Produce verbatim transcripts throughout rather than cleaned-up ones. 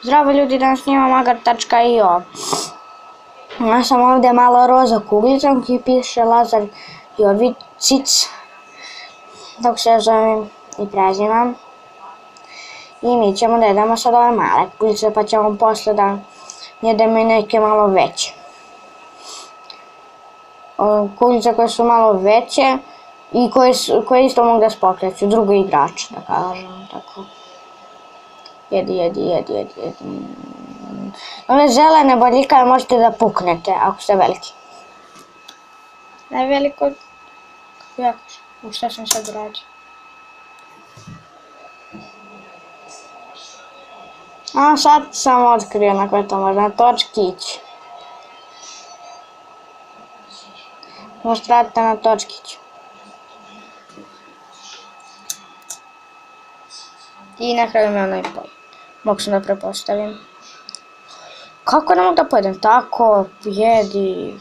Zdravo ljudi, danas snimam agar tačka i o. Ja sam ovdje malo roza kuglicom koji piše Lazar Jovičić, dok se zovem i prezivam. I mi ćemo da jedemo sad ove male kuglice, pa ćemo posle da jedemo i neke malo veće. Kuglice koje su malo veće i koje, koje isto mogu da spokreću drugo igrača, da kažem tako. Jedi, jedi, jedi, jedi, jedi. Ove zelene bodljikave možete da puknete ako ste veliki. Ne veliko, kako ja kažem, u šta sam sad uradio. A sad sam otkrio na koje to može, na točkić. Možete raditi na točkiću. I na kraju me onaj poj. Mogu sam da prepostavim. Kako ne mogu da pojedem? Tako, jedi.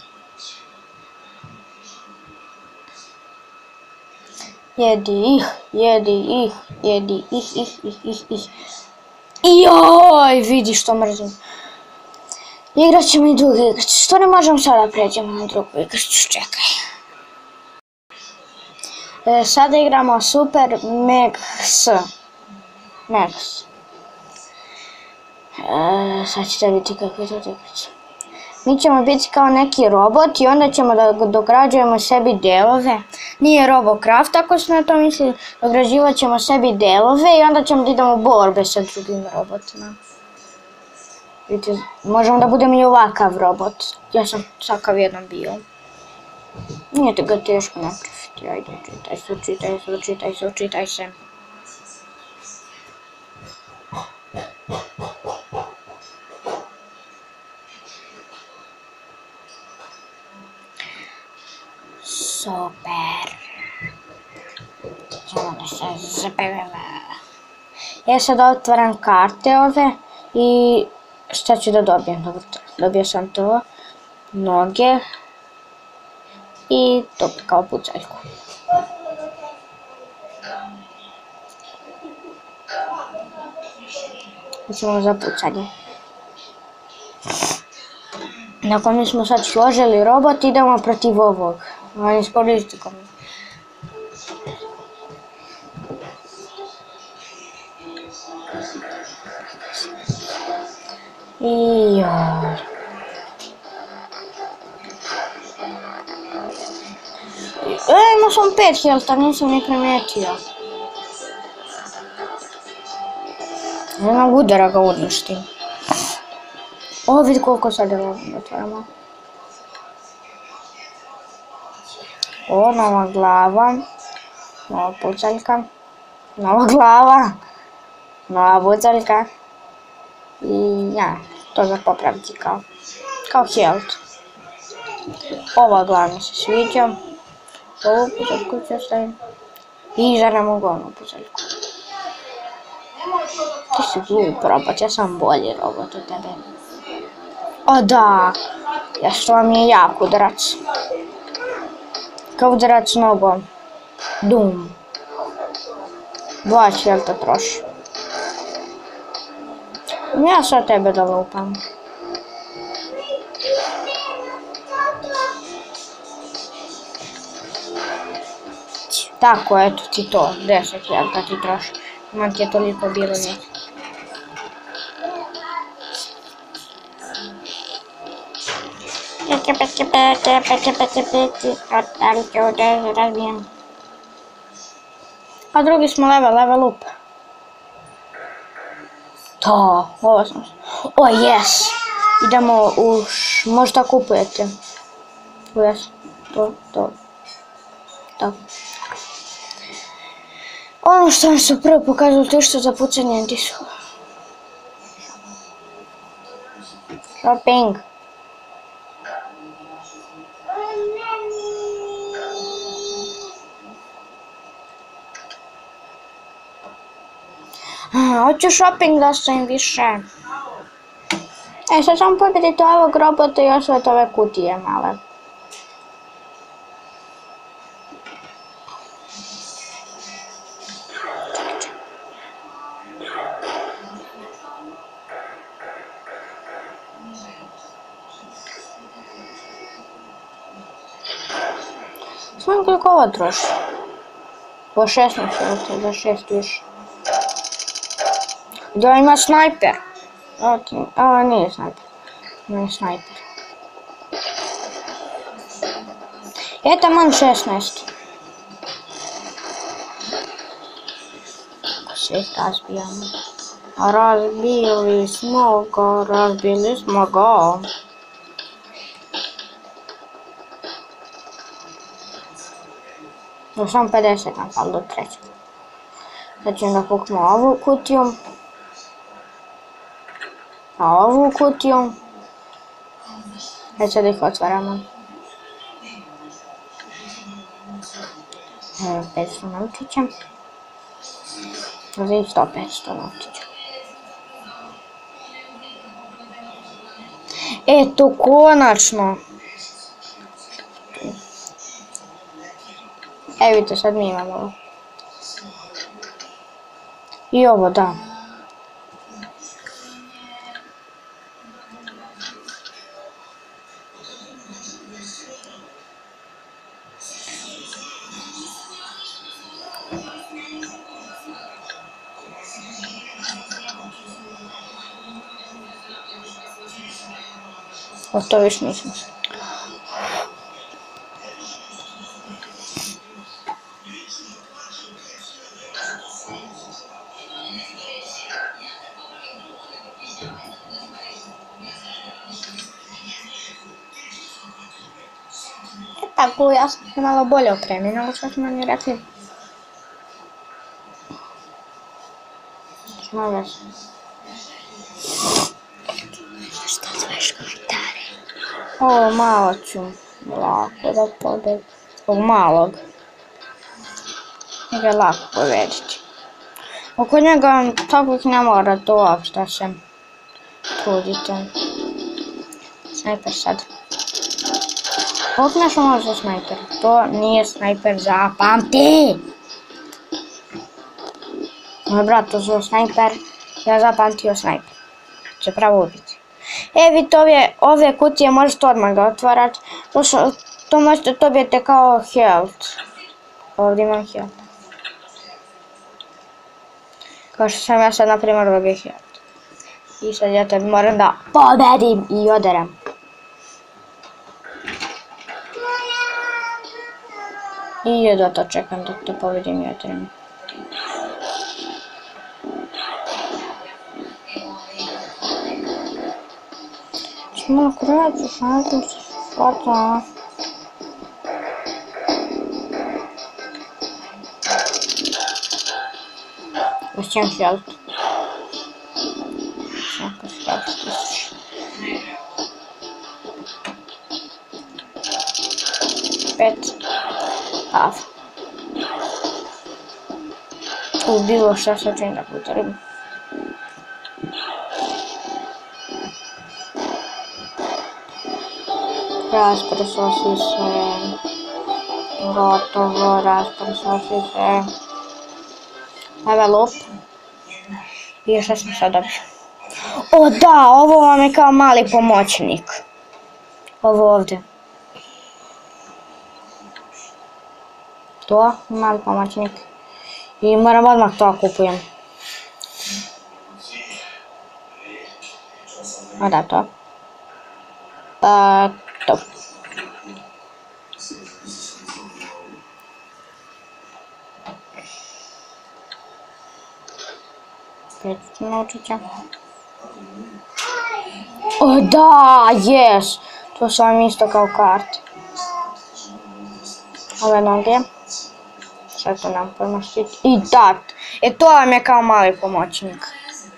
Jedi ih, jedi ih, jedi ih, ih, ih, ih, ih. Joj, vidi što mrzim. Igrat ćemo i drugu igračicu. Što ne možemo sada pređemo na drugu igračicu? Čekaj. E, sada igramo Super Max. Max. E, sad ćete vidjeti kako je to igračica. Mi ćemo biti kao neki robot i onda ćemo da dograđujemo sebi delove. Nije Robocraft, ako smo na to mislili. Dograđivat ćemo sebi delove i onda ćemo da idemo u borbe sa drugim robotima. Vidite, možemo da budemo i ovakav robot. Ja sam takav jedan bio. Nije ga teško napraviti. Ajde, učitaj se, učitaj se, učitaj se, učitaj se. Super. Samo da se zapeveva. Ja sad otvaram karte ove i šta ću da dobijem? Dobro, dobio sam to, noge i to kao pucaljku. Ćemo za pucanje. Nakon mi smo sad složili robot, idemo protiv ovog. On iskoristi ko mi. Ijoj. E, imao sam pet helta, nisam ni primetio. Jednog udara ga uništim. O, vidi koliko sad je otvaramo. O, nova glava. Nova pucaljka. Nova glava. Nova pucaljka. I ja, to za popraviti kao. Kao health. Ova glava mi se sviđa. Ovu pucaljku ću ostavim. I žaramo onu pucaljku. Ti si glup robot, ja sam bolji robot od tebe. O da, ja što vam je jak udarac. Kao udarac nogom. Dum. Dva helta troši. Ja sad tebe da lupam. Tako, eto ti to, deset helta ti troši. Man ti je toliko bilo neki. A drugi smo level, level up. To, ovo sam... O, yes! Idemo u... Možda kupujete. O, yes. To, to. To. Ono što vam su prvo pokazali to što za pucanje diskova. Shopping. Hoću shopping da ostavim više. E, sad ćemo pobediti ovog robota i osvojiti ove kutije male. Znam koliko ovo troši. Po šesnaest minuta, za šest više. Gdje ima snajper? Ovo nije snajper. Nije snajper. Je taman šesnaest. Sve razbijamo. Razbili smo ga, razbili smo ga. Još sam pedeset napal do trećeg. Sad ćemo da puknemo ovu kutiju. A ovu kutiju. Već sad ih otvaramo. Evo petsto novčića. Za isto petsto novčića. Eto, konačno! E, vidite, sad mi imamo ovo. I ovo, da. O, to više nisam. Tako, ja sam se malo bolje opremljena, ali što su meni rekli. Što već? Što zveš komentare? Ovo malo ću lako da pobegam. Zbog malog. Njega je lako pobediti. Oko njega takvih ne morate uopšte se trudite. Snajper sad. Ovdje nešto može snajper. To nije snajper, zapamti! Moj brat to zove snajper, ja zapamtio snajper. Će pravo ubiti. E, vidite ove, ove kutije možete odmah da otvarate. To, to možete dobijete kao health. Ovdje imam health. Kao što sam ja sad na primjer dobio health. I sad ja tebi moram da pobedim i oderem. I jedva to čekam da to pobedim i oderem. Smo kreću, šantim se svata. S čem health? Čekaj, health tisuć. Pet. Pav. U bilo šta se čini da puterim. Rasprsosi se. Gotovo, rasprsosi se. Level up. I šta sam sad dobio? O da, ovo vam je kao mali pomoćnik. Ovo ovdje. To, mali pomoćnik. I moram odmah to kupujem. A da, to. Pa, to. Pet novčića. O da, jes! To su vam isto kao karte. Ove noge. Sad to nam pomoštiti. I dat! E to vam je kao mali pomoćnik.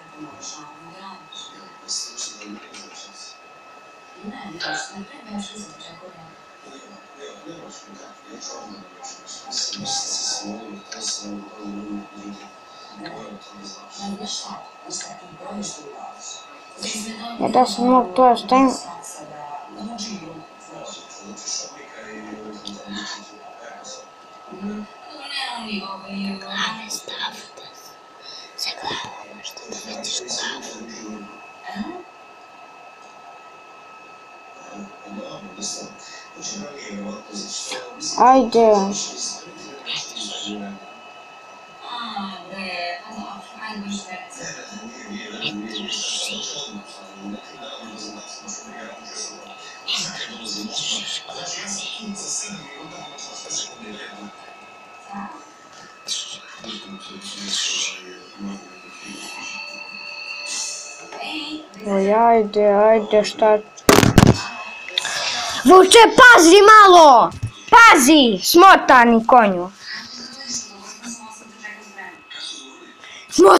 Ja da sam mogu to ostavim. Glave stavite za glavu, možda da vidiš glavu. Ajde. Oj, ajde, ajde, šta... Vuče, pazi malo! Pazi, smotani konju!